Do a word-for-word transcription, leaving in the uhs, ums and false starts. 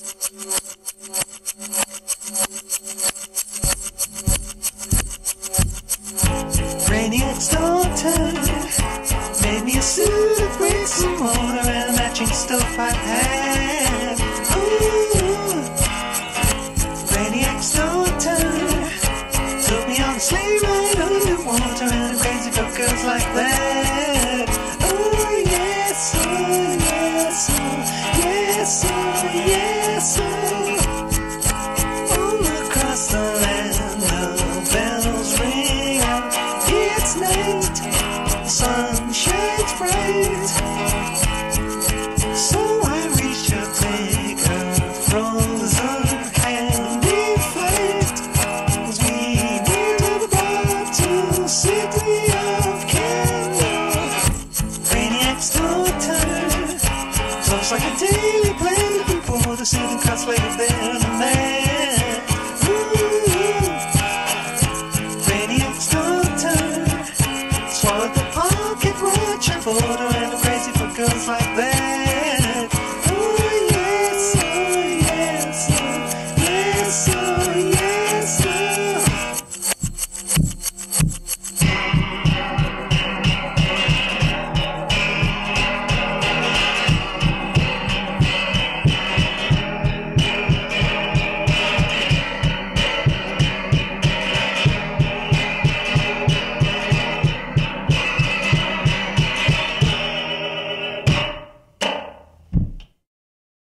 Brainiac's daughter made me a suit of bricks and mortar and a matching stove I had. Ooh, Brainiac's daughter took me on a sleigh ride underwater and I'm crazy for girls like that. Oh yes, oh yes, oh yes, oh yes, oh. All across the land the bells ring out. It's night, the sun shines bright. So I reached to take her frozen hand in flight. As we neared the bottom city of Canada, Brainiac's daughter looks like a daily play before the ceiling cuts later there in the man.